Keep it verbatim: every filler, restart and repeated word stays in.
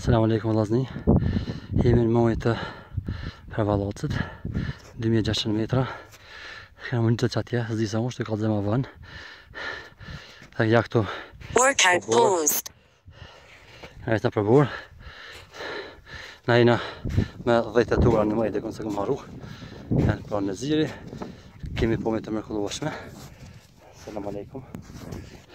Selamun alaikum vëllazni. Jemi në muajt të Hervallacit, dy mijë e gjashtëqind metra. Kena më një të qatje, s'di sa unë, shtë ka zema vën. Dhe ja këtu Workout paused. Nga jetë në përbur. Na jena me dhejtë e tura në muajt e kënë se këmë haru. Janë pra në ziri. Kemi po me të mrekullueshme. Selamun alaikum.